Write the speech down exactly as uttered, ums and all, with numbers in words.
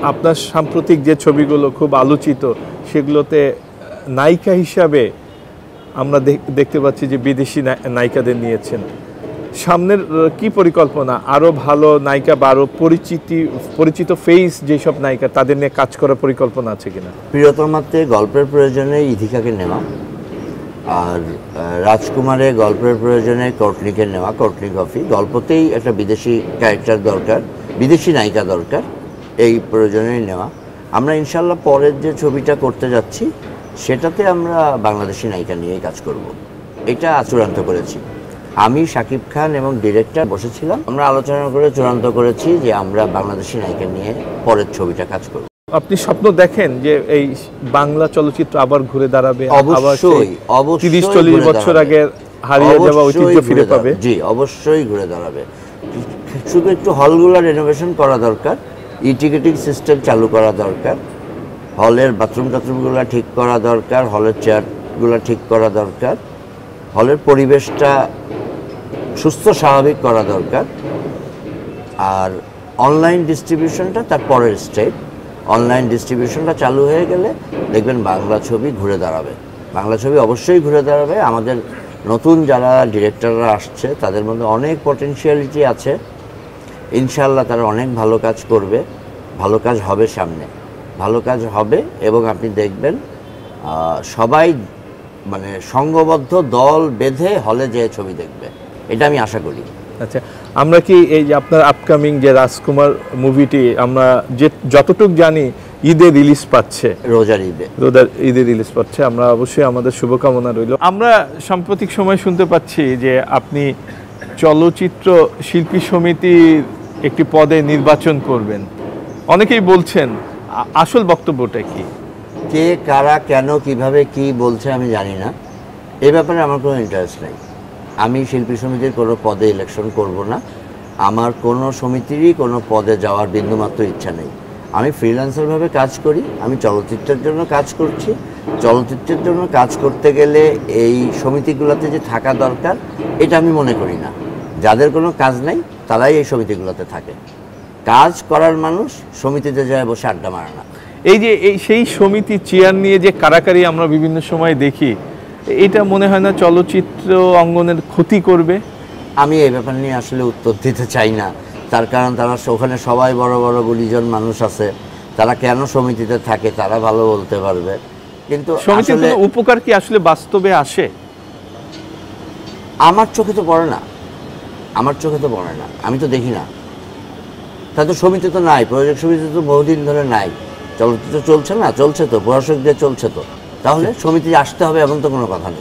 আপনার সাম্প্রতিক যে ছবিগুলো খুব আলোচিত সেগুলোতে নায়িকা হিসাবে আমরা দেখতে পাচ্ছি যে বিদেশি নায়িকাদের নিয়েছেন। সামনের কি পরিকল্পনা? আরও ভালো নায়িকা বা আরও পরিচিতি পরিচিত ফেস যেসব নায়িকা তাদের নিয়ে কাজ করার পরিকল্পনা আছে কিনা? প্রিয়তমাতে গল্পের প্রয়োজনে ইথিকাকে নেওয়া, আর রাজকুমারে গল্পের প্রয়োজনে কোর্টনিকে নেওয়া। কোর্টনি কফি গল্পতেই একটা বিদেশি ক্যারেক্টার দরকার, বিদেশি নায়িকা দরকার, এই প্রয়োজনেই নেওয়া। আমরা ইনশাল্লাহ পরের যে ছবিটা করতে যাচ্ছি সেটাতে আমরা বাংলাদেশি নায়িকা নিয়েই কাজ করব, এটা চূড়ান্ত করেছি। আমি শাকিব খান এবং ডিরেক্টর বসেছিলাম, আমরা আলোচনা করে চূড়ান্ত করেছি যে আমরা বাংলাদেশি নায়িকা নিয়ে পরের ছবিটা কাজ করব। আপনি স্বপ্ন দেখেন যে এই বাংলা চলচ্চিত্র আবার ঘুরে দাঁড়াবে? অবশ্যই, অবশ্যই তিরিশ চল্লিশ বছর আগে হারিয়ে যাওয়া ঐতিহ্য ফিরে পাবে? জি, অবশ্যই ঘুরে দাঁড়াবে। শুধু একটু হলগুলো রেনোভেশন করা দরকার, ই টিকেটিং সিস্টেম চালু করা দরকার, হলের বাথরুম টাথরুমগুলো ঠিক করা দরকার, হলের চেয়ারগুলো ঠিক করা দরকার, হলের পরিবেশটা সুস্থ স্বাভাবিক করা দরকার। আর অনলাইন ডিস্ট্রিবিউশনটা তার পরের স্টেপ। অনলাইন ডিস্ট্রিবিউশনটা চালু হয়ে গেলে দেখবেন বাংলা ছবি ঘুরে দাঁড়াবে। বাংলা ছবি অবশ্যই ঘুরে দাঁড়াবে। আমাদের নতুন যারা ডিরেক্টররা আসছে তাদের মধ্যে অনেক পটেনশিয়ালিটি আছে, ইনশাল্লাহ তারা অনেক ভালো কাজ করবে, ভালো কাজ হবে, সামনে ভালো কাজ হবে। এবং আপনি দেখবেন সবাই মানে সংঘবদ্ধ দল বেঁধে হলে যেয়ে ছবি দেখবে, এটা আমি আশা করি। আচ্ছা, আমরা কি এই যে আপনার আপকামিং যে রাজকুমার মুভিটি আমরা যে যতটুক জানি ঈদে রিলিজ পাচ্ছে, রোজার ঈদে রোজার ঈদে রিলিজ পাচ্ছে, আমরা অবশ্যই আমাদের শুভকামনা রইল। আমরা সাম্প্রতিক সময় শুনতে পাচ্ছি যে আপনি চলচ্চিত্র শিল্পী সমিতির একটি পদে নির্বাচন করবেন, অনেকেই বলছেন, আসল বক্তব্যটা কি? কে কারা কেন কিভাবে কি বলছে আমি জানি না, এই ব্যাপারে আমার কোনো ইন্টারেস্ট নেই। আমি শিল্পী সমিতির কোনো পদে ইলেকশন করব না, আমার কোনো সমিতিরই কোনো পদে যাওয়ার বিন্দুমাত্র ইচ্ছা নেই। আমি ফ্রিল্যান্সারভাবে কাজ করি, আমি চলচ্চিত্রের জন্য কাজ করছি। চলচ্চিত্রের জন্য কাজ করতে গেলে এই সমিতিগুলোতে যে থাকা দরকার এটা আমি মনে করি না। যাদের কোনো কাজ নেই তারাই এই সমিতিগুলোতে থাকে, কাজ করার মানুষ সমিতিতে যায় বসে আড্ডা মারে না। এই যে এই সেই সমিতি চেয়ার নিয়ে যে কারাকারি আমরা বিভিন্ন সময় দেখি, এটা মনে হয় না চলচ্চিত্র অঙ্গনের ক্ষতি করবে? আমি এই ব্যাপার নিয়ে আসলে উত্তর দিতে চাই না, তার কারণ তারা ওখানে সবাই বড় বড় গুলিজন মানুষ আছে, তারা কেন সমিতিতে থাকে তারা ভালো বলতে পারবে। কিন্তু সমিতির কোনো উপকার কি আসলে বাস্তবে আসে? আমার চোখে তো পড়ে না, আমার চোখে তো পড়ে না, আমি তো দেখি না। তা তো সমিতি তো নাই, প্রযোজক সমিতি তো বহুদিন ধরে নাই, চলচ্চিত্র চলছে না, চলছে তো প্রশাসক দিয়ে চলছে তো, তাহলে সমিতি আসতে হবে এমন তো কোনো কথা নেই।